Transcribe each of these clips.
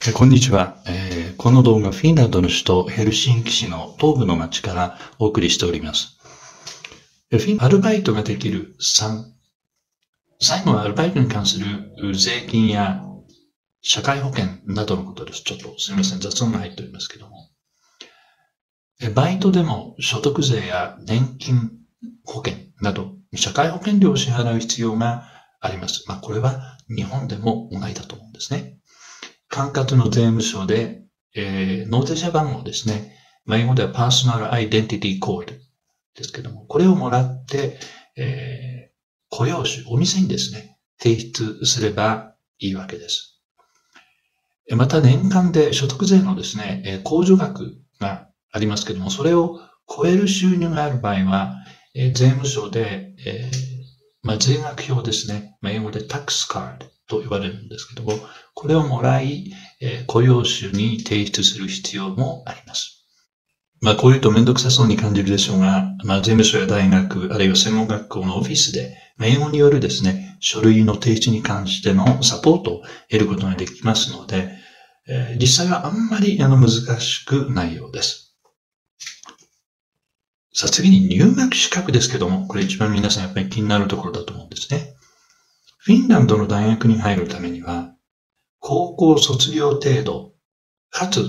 こんにちは。この動画、フィンランドの首都ヘルシンキ市の東部の町からお送りしております。アルバイトができる3。最後はアルバイトに関する税金や社会保険などのことです。ちょっとすみません、雑音が入っておりますけども。バイトでも所得税や年金保険など社会保険料を支払う必要があります。これは日本でも同じだと思うんですね。管轄の税務署で、納税者番号ですね。英語ではパーソナルアイデンティティコードですけども、これをもらって、雇用種、お店にですね、提出すればいいわけです。また年間で所得税のですね、控除額がありますけども、それを超える収入がある場合は、税務署で、税額表ですね。英語でタックスカードと呼ばれるんですけども、これをもらい、雇用種に提出する必要もあります。こういうとめんどくさそうに感じるでしょうが、税務署や大学、あるいは専門学校のオフィスで、英語によるですね、書類の提出に関してのサポートを得ることができますので、実際はあんまり難しくないようです。さあ次に入学資格ですけども、これ一番皆さんやっぱり気になるところだと思うんですね。フィンランドの大学に入るためには、高校卒業程度、かつ、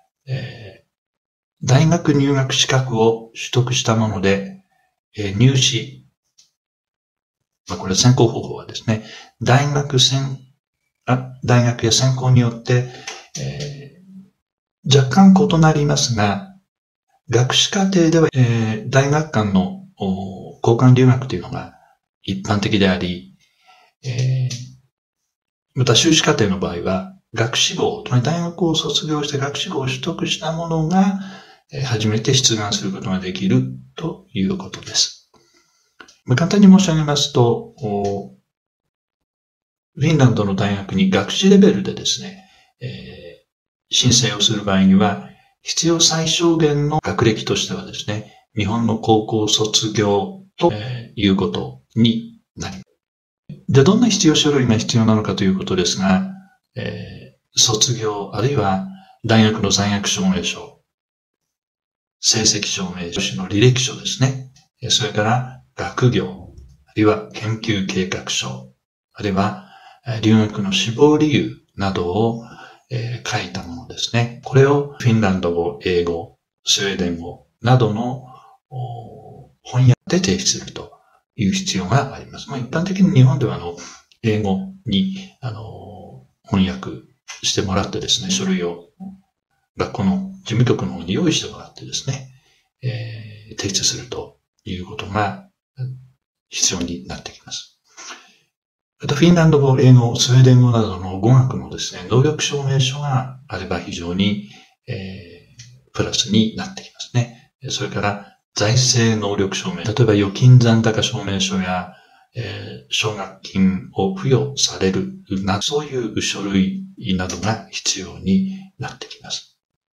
大学入学資格を取得したもので、入試、これ選考方法はですね、大学や専攻によって、若干異なりますが、学士課程では、大学間の交換留学というのが一般的であり、また修士課程の場合は、学士号、つまり大学を卒業して学士号を取得したものが、初めて出願することができるということです。簡単に申し上げますと、フィンランドの大学に学士レベルでですね、申請をする場合には、必要最小限の学歴としてはですね、日本の高校卒業ということになります。で、どんな必要書類が必要なのかということですが、卒業、あるいは大学の在学証明書、成績証明書の履歴書ですね。それから学業、あるいは研究計画書、あるいは留学の志望理由などを書いたものですね。これをフィンランド語、英語、スウェーデン語などの翻訳で提出するという必要があります。一般的に日本では英語に翻訳してもらってですね、書類を学校の事務局の方に用意してもらってですね、提出するということが必要になってきます。またフィンランド語、英語、スウェーデン語などの語学のですね、能力証明書があれば非常に、プラスになってきますね。それから財政能力証明、例えば預金残高証明書や、奨学金を付与されるな、そういう書類などが必要になってきます。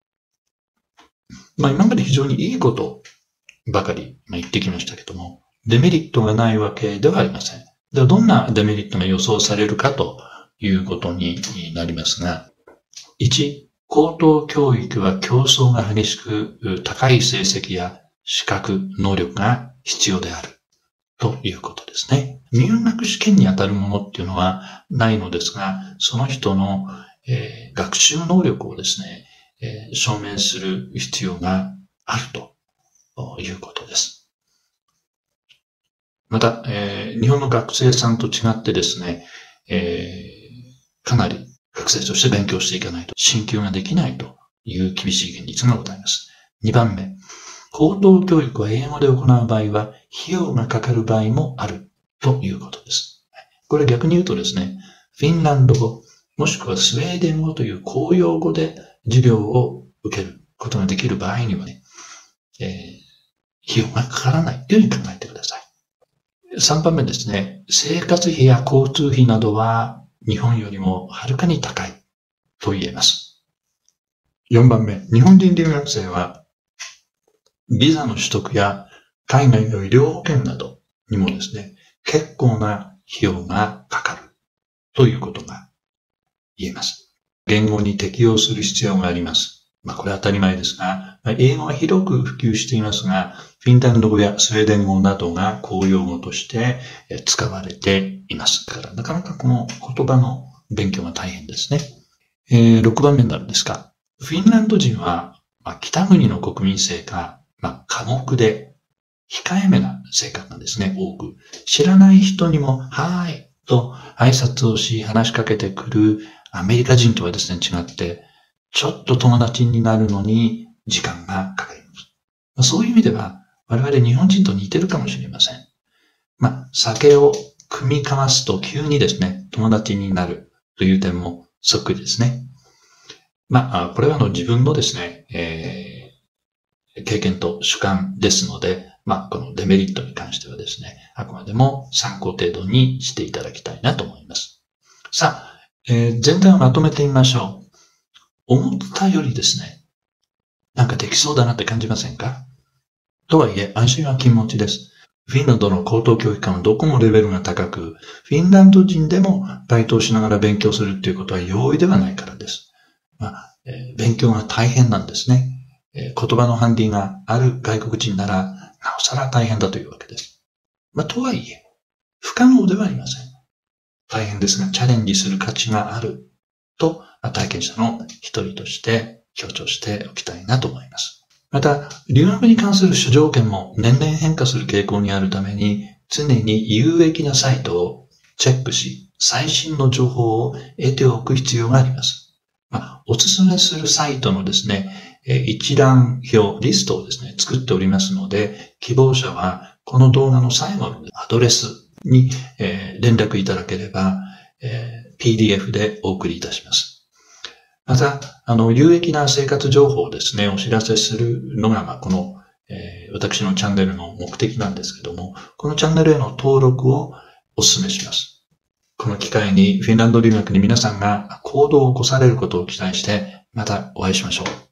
今まで非常にいいことばかり言ってきましたけども、デメリットがないわけではありません。ではどんなデメリットが予想されるかということになりますが、1、高等教育は競争が激しく、高い成績や資格、能力が必要であるということですね。入学試験にあたるものっていうのはないのですが、その人の、学習能力をですね、証明する必要があるということです。また、日本の学生さんと違ってですね、かなり学生として勉強していかないと進級ができないという厳しい現実がございます。2番目、高等教育は英語で行う場合は費用がかかる場合もあるということです。これ逆に言うとですね、フィンランド語、もしくはスウェーデン語という公用語で授業を受けることができる場合にはね、費用がかからないというふうに考えてください。3番目ですね、生活費や交通費などは日本よりもはるかに高いと言えます。4番目、日本人留学生はビザの取得や海外の医療保険などにもですね、結構な費用がかかるということが言えます。 言語に適用する必要があります。これは当たり前ですが、英語は広く普及していますが、フィンランド語やスウェーデン語などが公用語として使われていますから、なかなかこの言葉の勉強が大変ですね。6番目になるんですが、フィンランド人は、北国の国民性が、寡黙で控えめな性格なんですね、多く。知らない人にも、はーいと挨拶をし話しかけてくるアメリカ人とはですね、違って、ちょっと友達になるのに時間がかかります。そういう意味では、我々日本人と似てるかもしれません。酒を酌み交わすと急にですね、友達になるという点もそっくりですね。これは自分のですね、経験と主観ですので、このデメリットに関してはですね、あくまでも参考程度にしていただきたいなと思います。さあ、全体をまとめてみましょう。思ったよりですね、なんかできそうだなって感じませんか？とはいえ、安心は禁物です。フィンランドの高等教育機関はどこもレベルが高く、フィンランド人でもバイトをしながら勉強するっていうことは容易ではないからです。勉強が大変なんですね。言葉のハンディがある外国人なら、なおさら大変だというわけです。とはいえ、不可能ではありません。大変ですが、チャレンジする価値があると、体験者の一人として強調しておきたいなと思います。また、留学に関する諸条件も年々変化する傾向にあるために、常に有益なサイトをチェックし、最新の情報を得ておく必要があります。おすすめするサイトのですね、一覧表、リストをですね、作っておりますので、希望者はこの動画の最後のアドレスに連絡いただければ、PDF でお送りいたします。また、有益な生活情報をですね、お知らせするのが、この、私のチャンネルの目的なんですけども、このチャンネルへの登録をお勧めします。この機会にフィンランド留学に皆さんが行動を起こされることを期待して、またお会いしましょう。